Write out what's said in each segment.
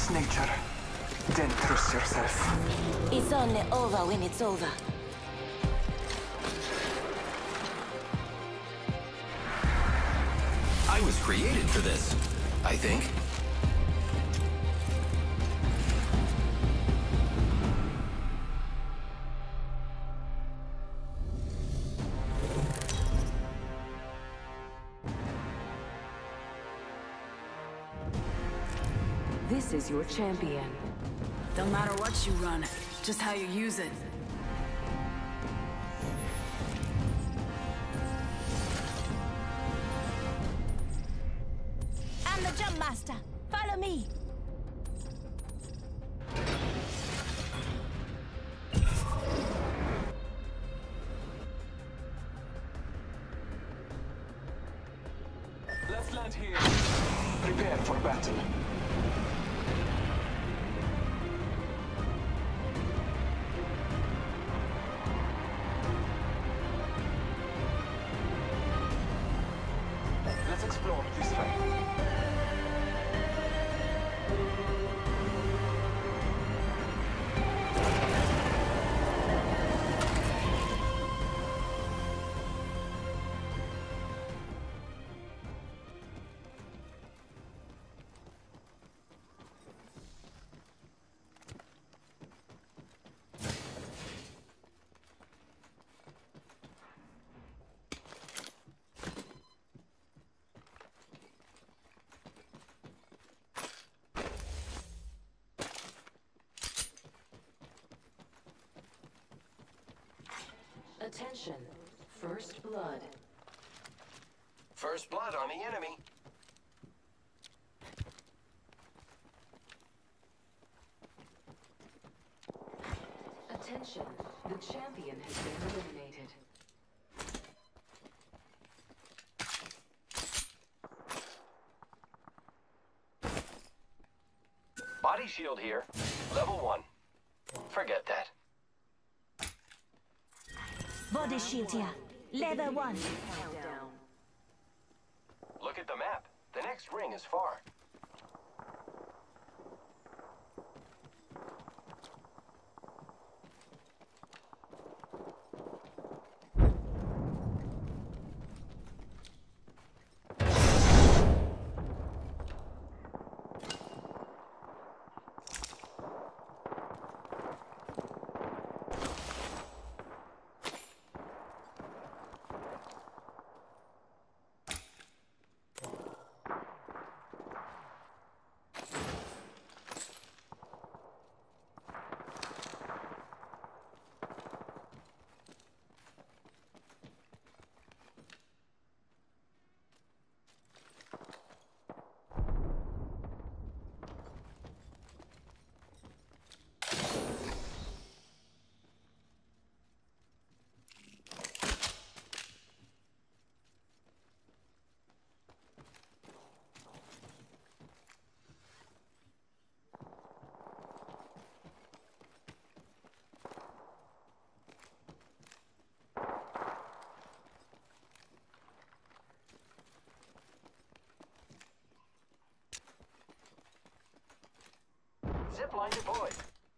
trust nature, then trust yourself. It's only over when it's over. I was created for this, I think. This is your champion. Don't matter what you run, just how you use it. I'm the jump master. Follow me. Let's land here. Prepare for battle. Let's explore this way. Attention. First blood. First blood on the enemy. Attention. The champion has been eliminated. Body shield here. Level 1. Forget that. Body shield here. Level 1. Countdown. Look at the map. The next ring is far. Zipline deployed.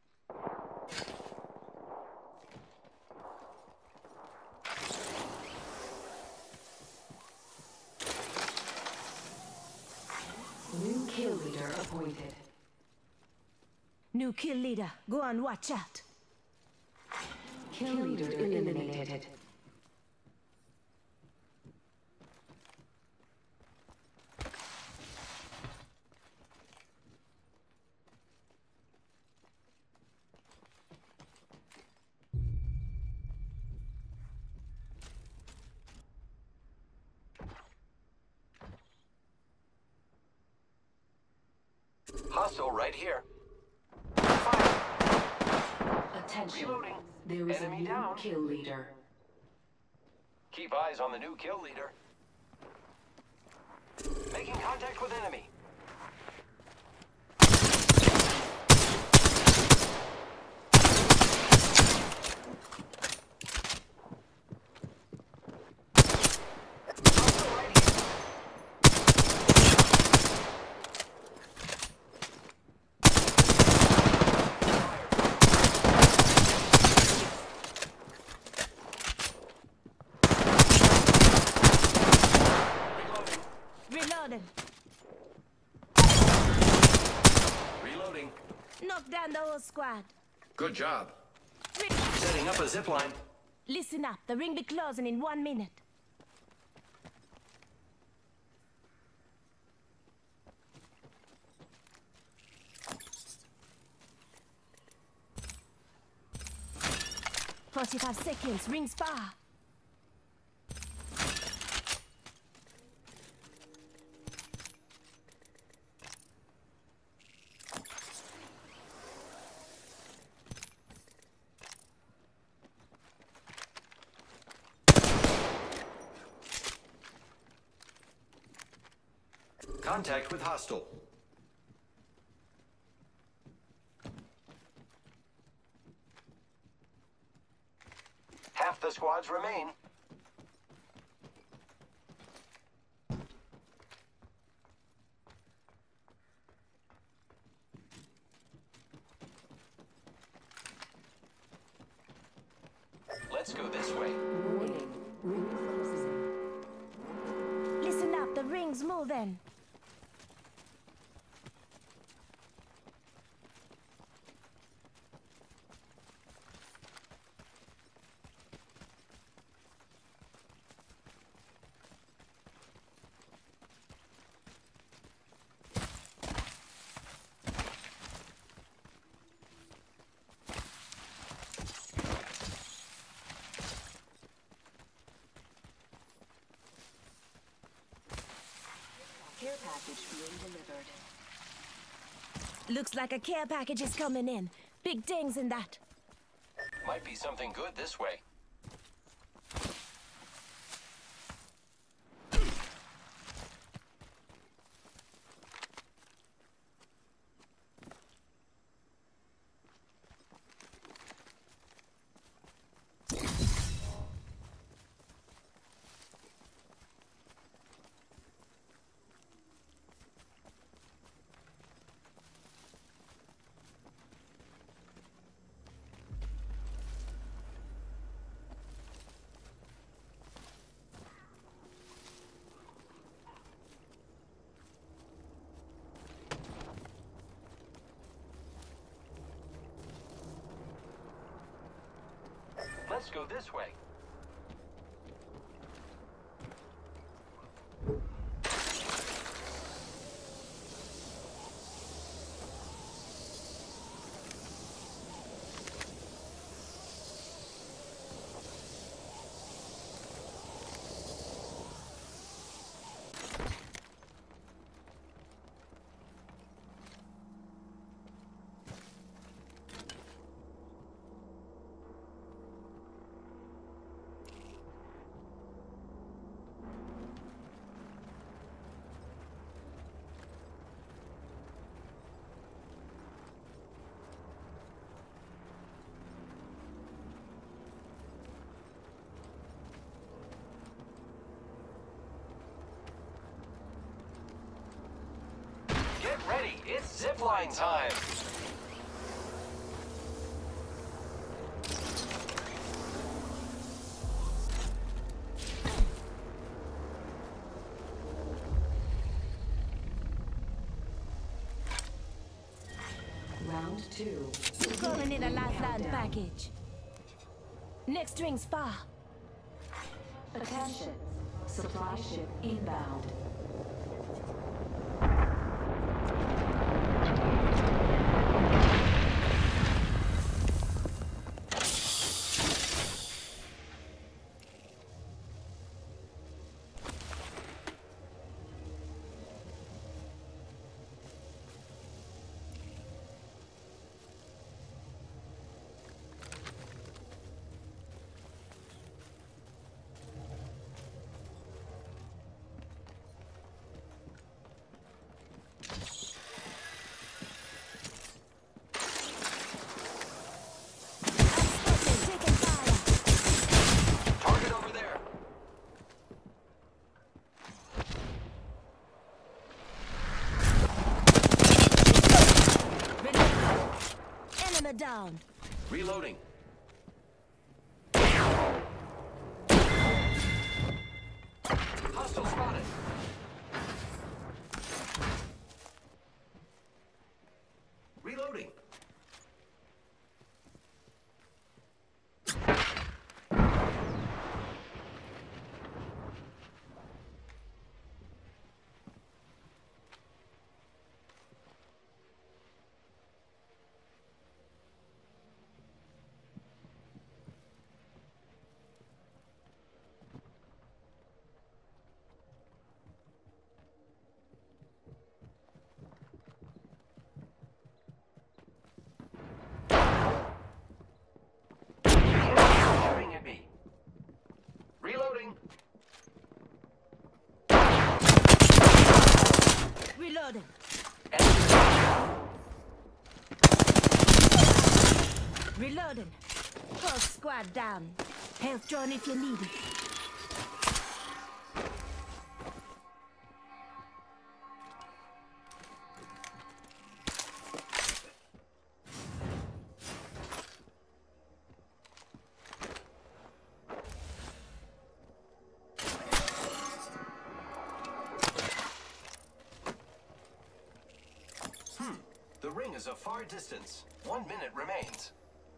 New kill leader appointed. New kill leader. Go on, watch out. Kill leader eliminated. Hostile right here. Attention. Reloading. There is Enemy a new down. kill leader. Keep eyes on the new kill leader. Making contact with enemy. Hostile right here. Knock down the whole squad. Good job. Ring. Setting up a zip line. Listen up. The ring be closing in 1 minute. "45 seconds. Rings far." Contact with hostile. Half the squads remain. Let's go this way. Warning. Ring closing. Listen up. The ring's moving. Care package being delivered. Looks like a care package is coming in. Big dings in that. Might be something good this way. Let's go this way. Get ready, it's zipline time! Round 2. Calling in a lifeline package. Next ring's far. Attention. Supply ship inbound. Taking fire. Target over there! Enemy down. Reloading. Hostile spotted. Reloading. Reloading. Reloading. Whole squad down. Health drone if you need it. The ring is a far distance. 1 minute remains.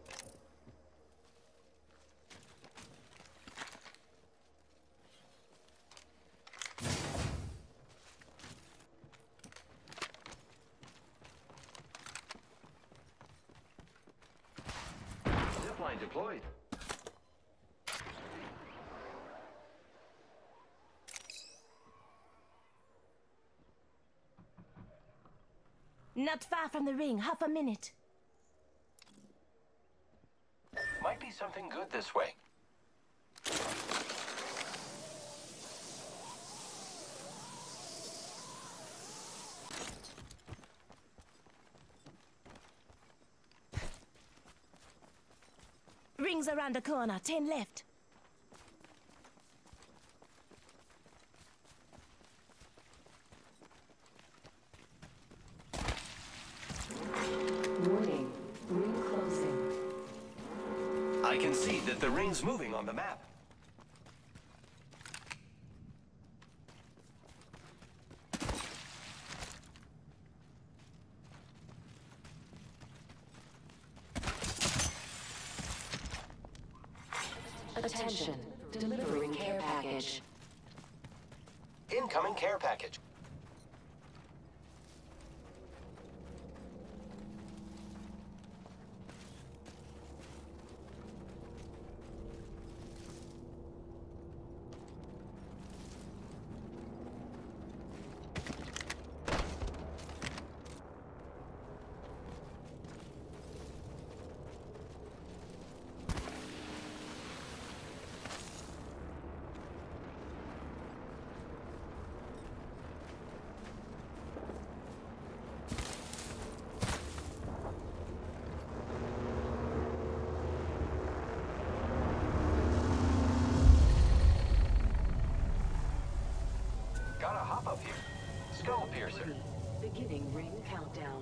Zipline deployed. Not far from the ring, half a minute. Might be something good this way. Ring's around the corner, 10 left. Warning. Ring closing. I can see that the ring's moving on the map. Attention. Delivering care package. Incoming care package. Gotta hop up here. Skull piercer. Beginning ring countdown.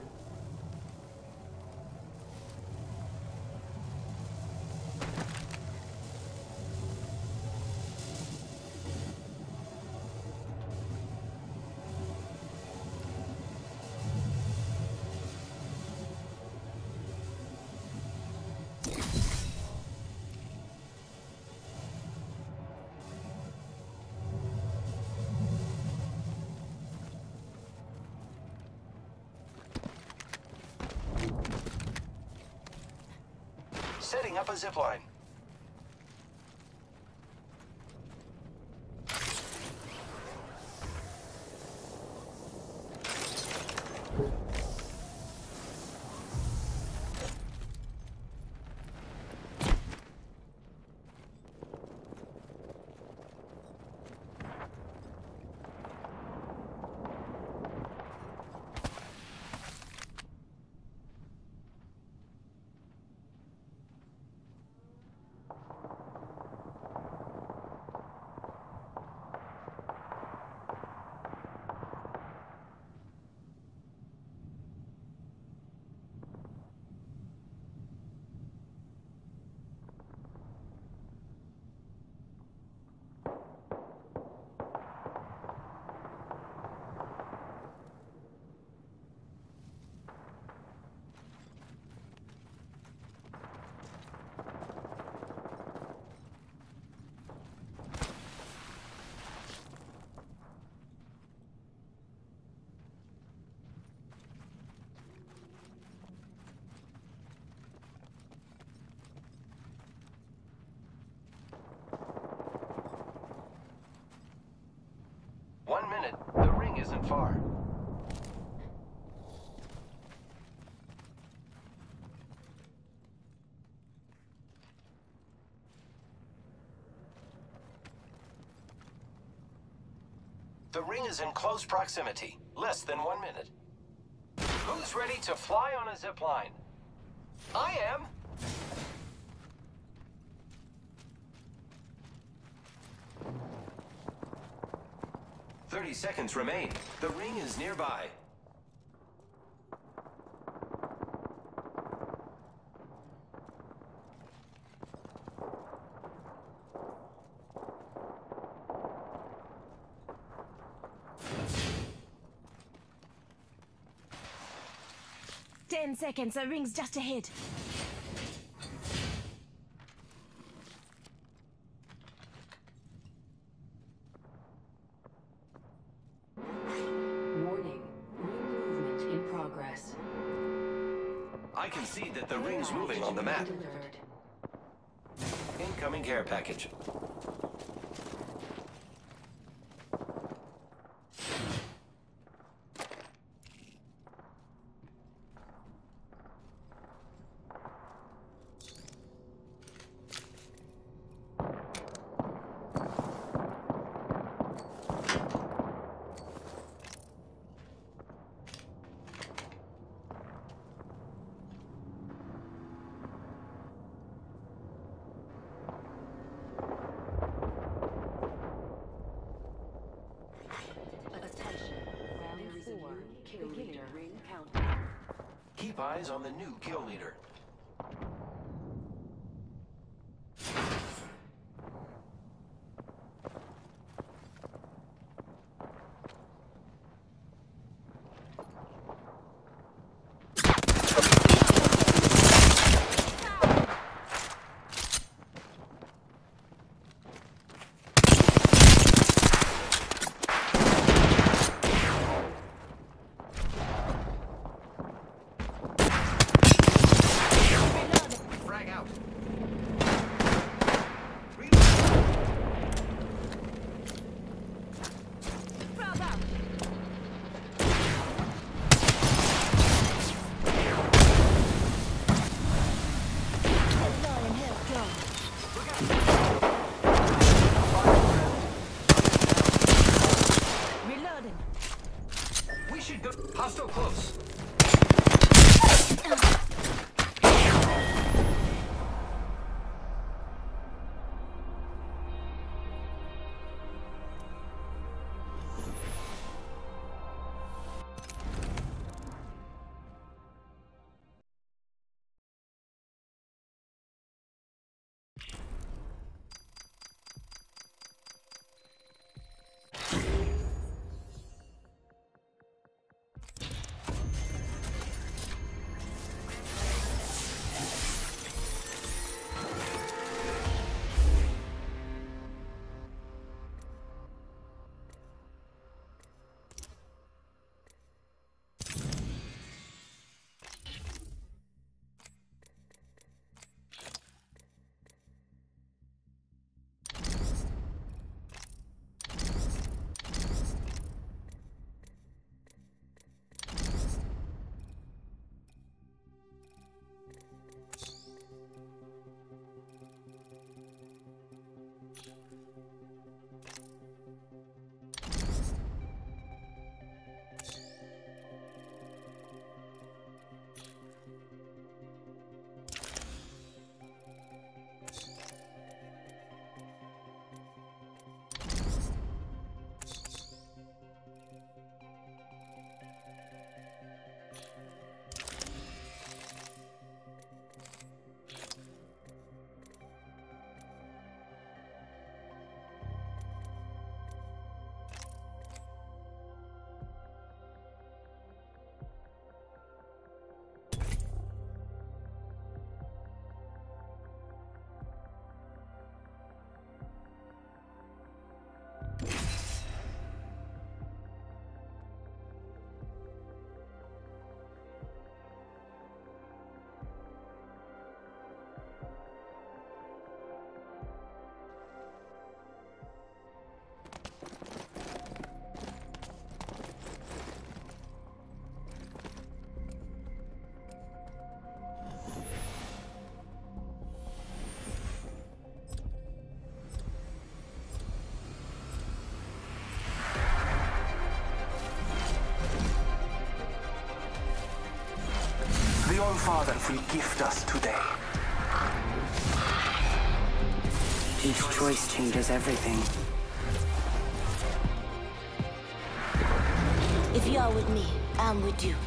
Setting up a zipline. The ring isn't far. The ring is in close proximity. Less than 1 minute. Who's ready to fly on a zip line? I am. "30 seconds remain. The ring is nearby." Ten seconds, the ring's just ahead. Warning. Ring movement in progress. I can see that the ring's moving on the map. Delivered. Incoming care package. Attention. Round 4. Kill leader. Ring countdown. Keep eyes on the new kill leader. Frag out. Bravo! Reloading, health drone. Reloading. We should go. Hostile close. Our Father will gift us today. Each choice changes everything. If you're with me, I'm with you.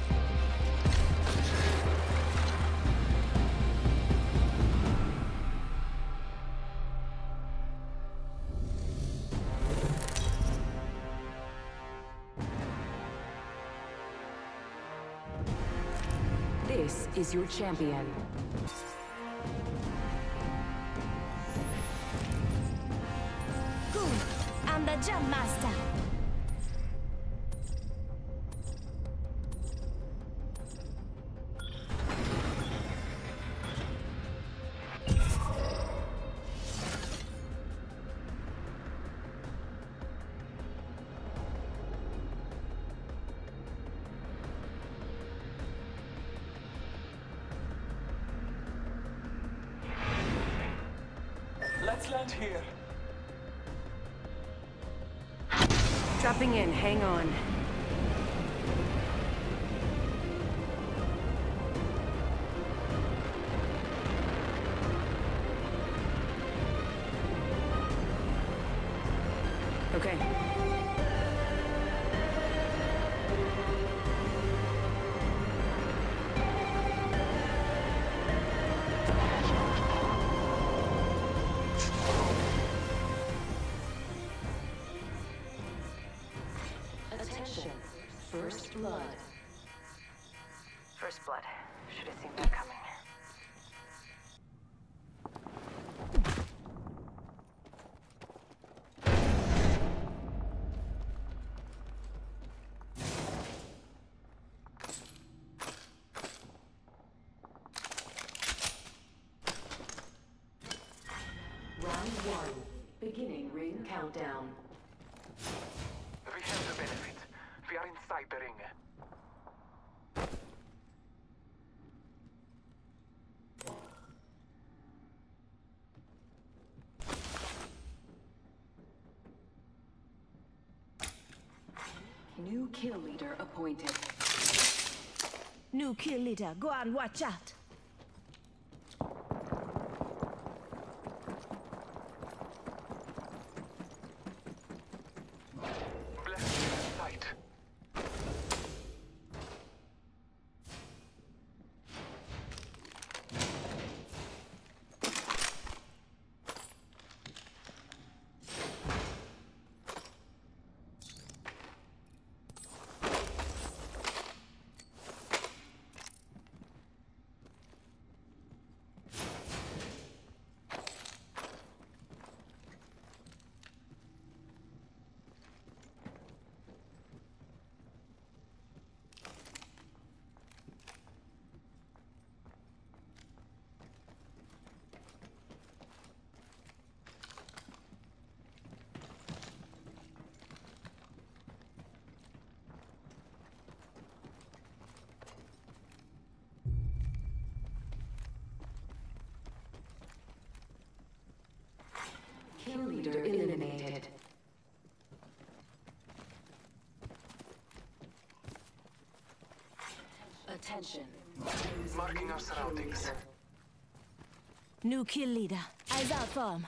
This is your champion. Cool. I'm the Jump Master. Let's land here. Dropping in, hang on. Okay. Attention. First blood. First blood. Should have seen that coming. Round 1. Beginning ring countdown. We have the benefit. We are inside the ring. New kill leader appointed. New kill leader. Go on, watch out. Blessed sight. Kill leader eliminated. Attention. Marking our surroundings. New kill leader. Eyes out for him.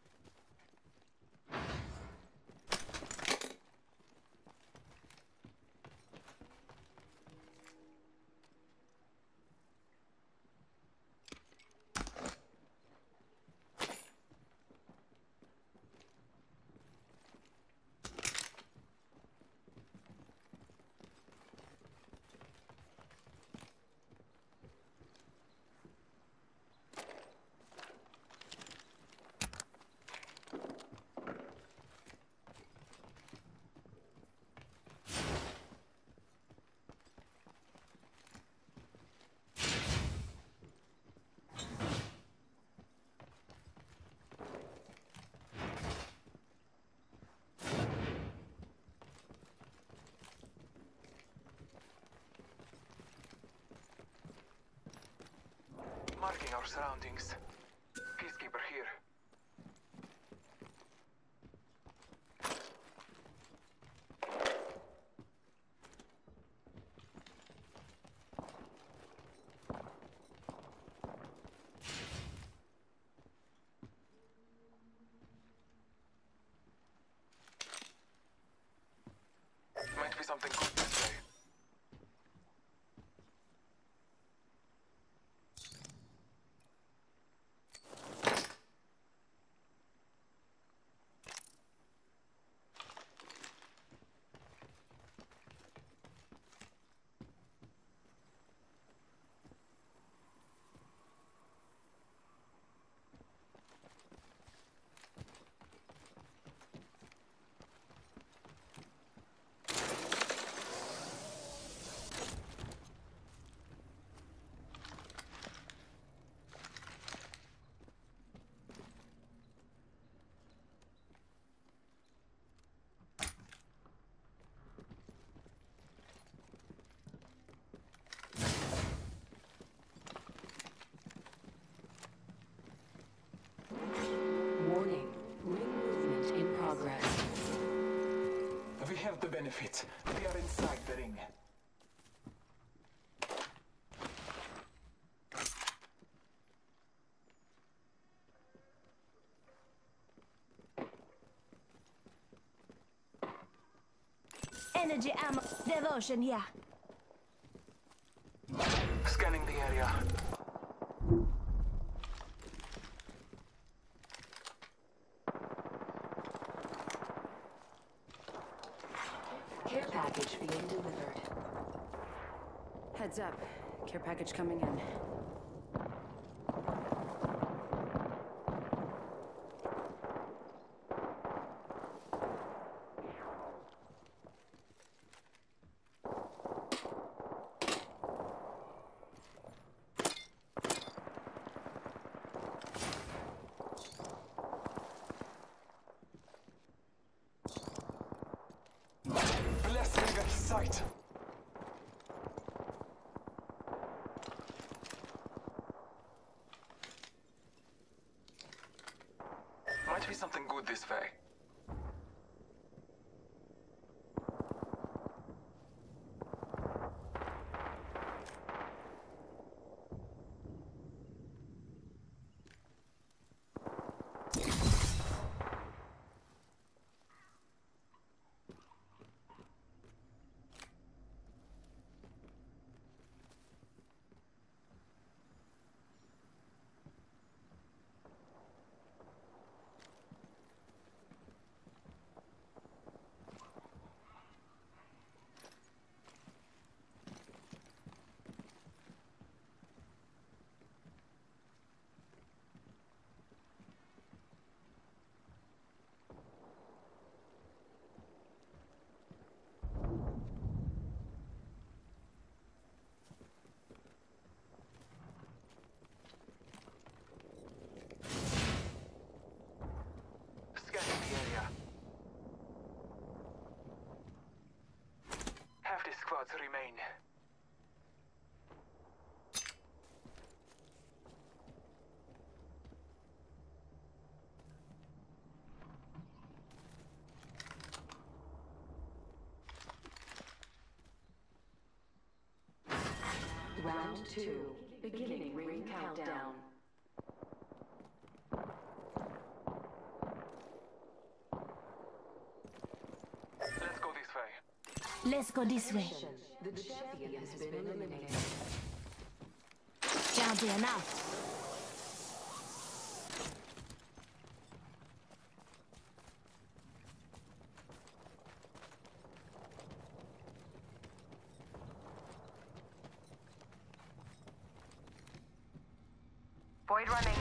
Marking our surroundings. Peacekeeper here. something good this way. Warning. Ring movement in progress. We have the benefit. We are inside the ring. Energy ammo. Devotion here. Scanning the area. Care package being delivered. Heads up. Care package coming in. Blessing at sight. Might be something good this way. Scanning the area. Half the squads remain. Round 2. Beginning ring countdown. Let's go this way. Let's go this way. The champion has been eliminated. Champion out. Void running.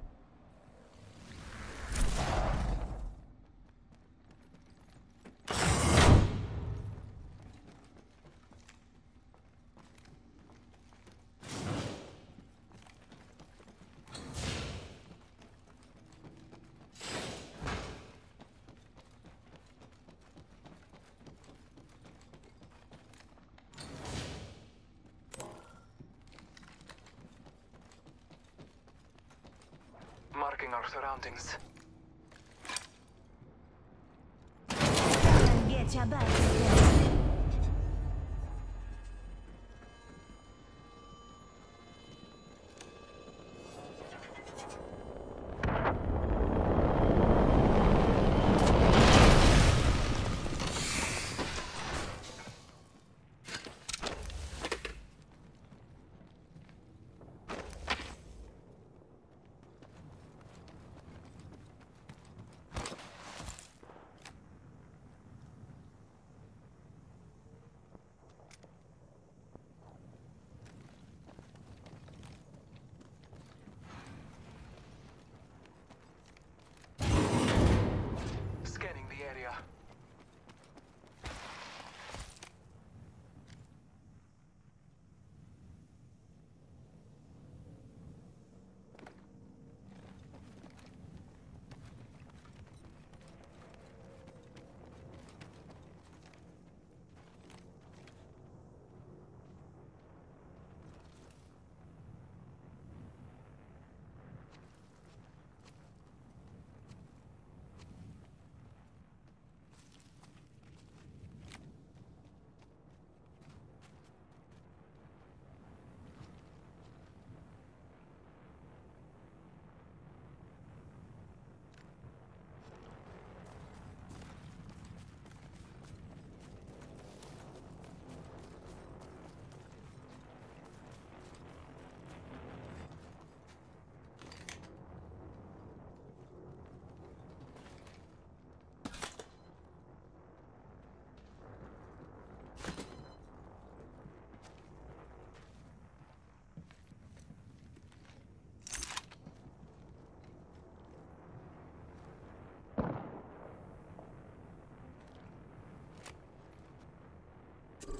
Marking our surroundings. Get your back.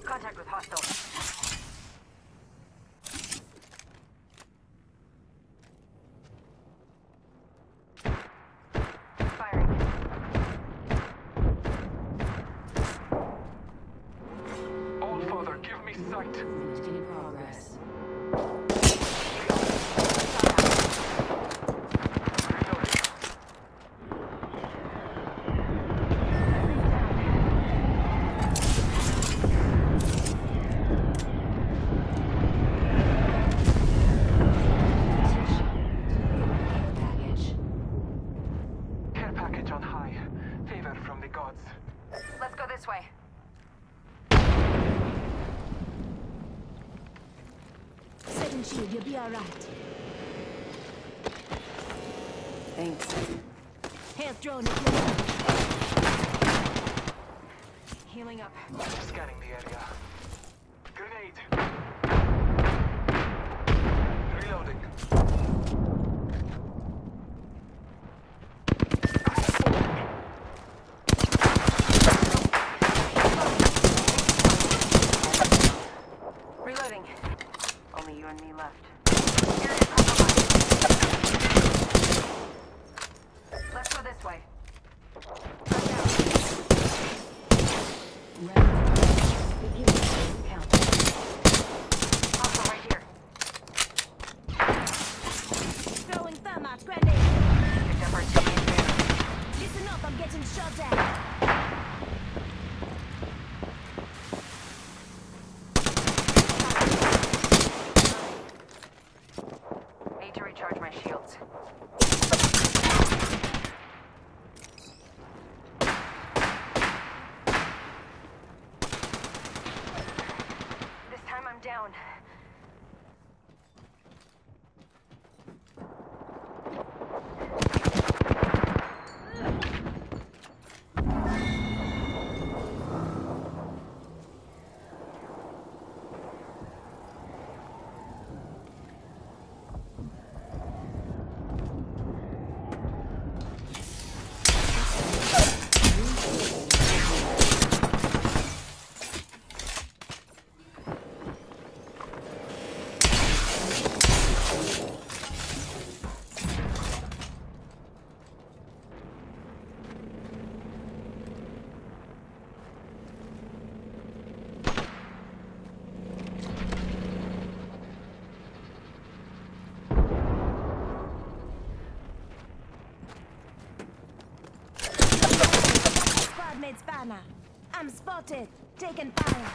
Contact with hostile. Firing. All Father, give me sight. In progress. Reloading. Baggage. Care package on high. Favor from the gods. Let's go this way. Certain shield, you'll be alright. Thanks. Health drone if you need. Healing up. Scanning the area. Grenade. Reloading. Reloading. Only you and me left. Let's go this way. Beginning ring countdown. Also right here. Throwing thermite grenade. Picked up our teammate banner. Listen up, I'm getting shot at. Need to recharge my shields. This time I'm down. Squad mate's banner. I'm spotted. Taking fire.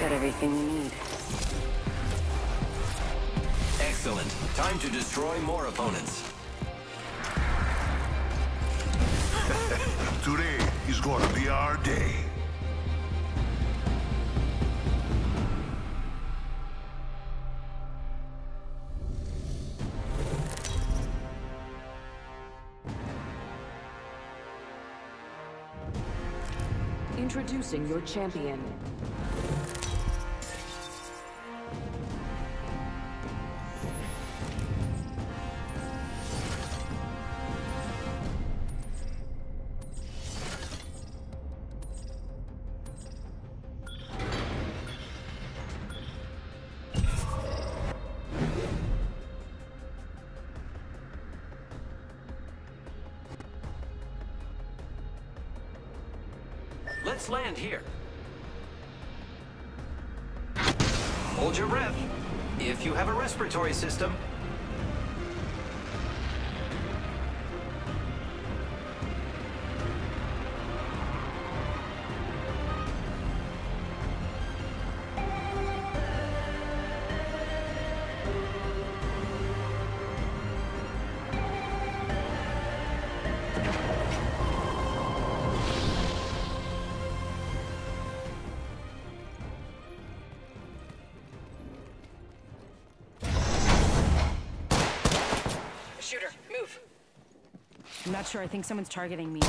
got everything we need. Excellent. Time to destroy more opponents. Today is gonna be our day. Introducing your champion. Let's land here. Hold your breath. If you have a respiratory system. Shooter, move. I'm not sure. I think someone's targeting me.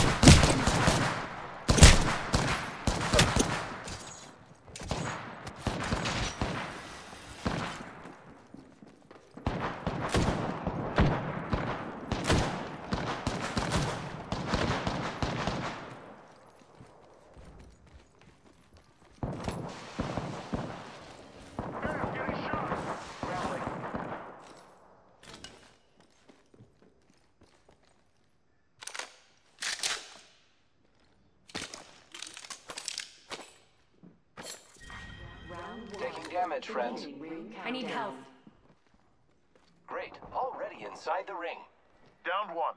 Taking damage, friends. I need help. Great. Already inside the ring. Down one.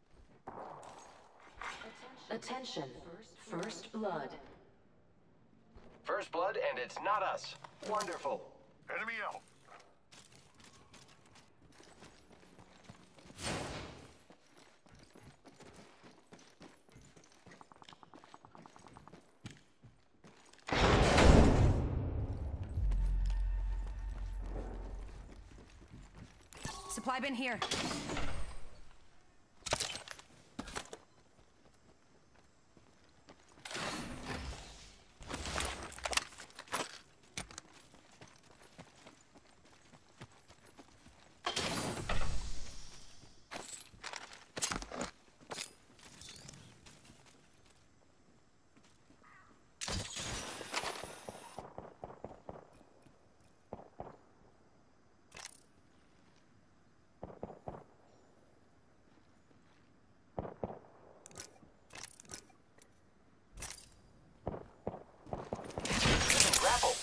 Attention. First blood. First blood, and it's not us. Wonderful. Enemy out. Supply bin here. Grapple.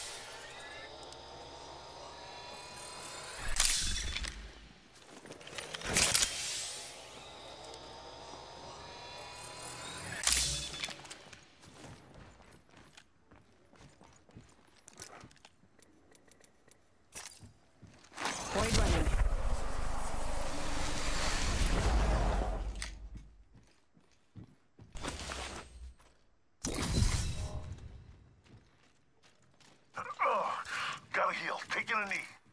Void running. Gotta heal. Taking a knee.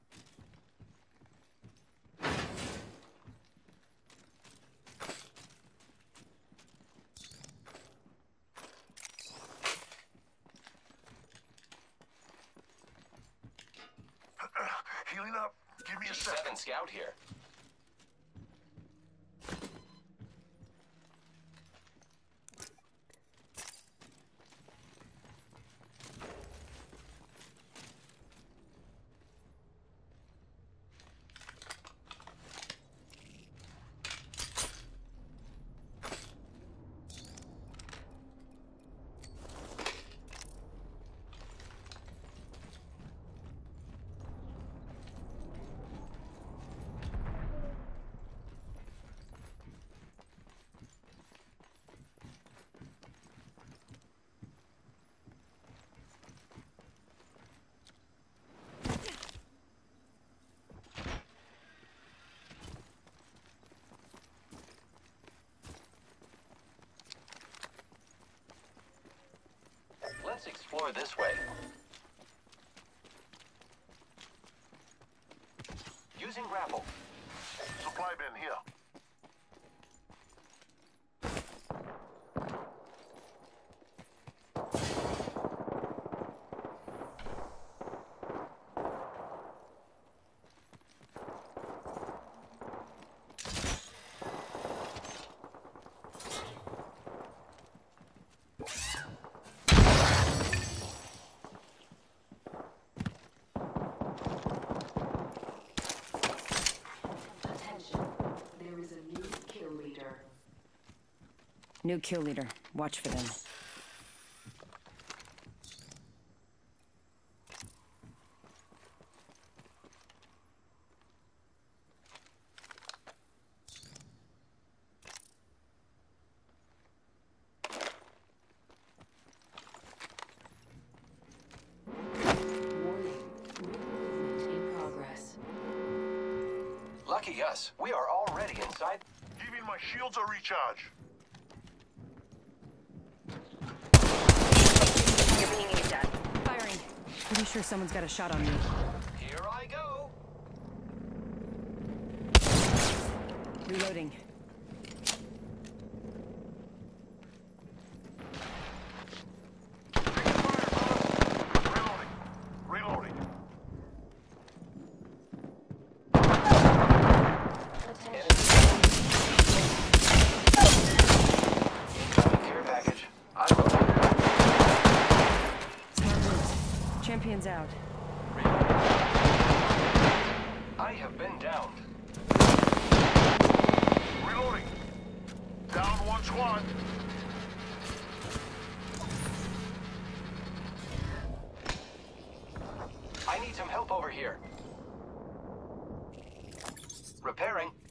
Healing up. Give me a second. G7 Scout here. Let's explore this way. Using grapple. Supply bin here. Attention. There is a new kill leader. New kill leader. Watch for them. Warning. Movement in progress. Lucky us, we are already inside. Giving my shields a recharge. You're being aimed at. Firing. Pretty sure someone's got a shot on me. Here I go. Reloading. Reloading. Reloading. Incoming care package. I'm over. Smart moves. Champions out. I have been downed. Reloading. Down one squad. I need some help over here. Repairing.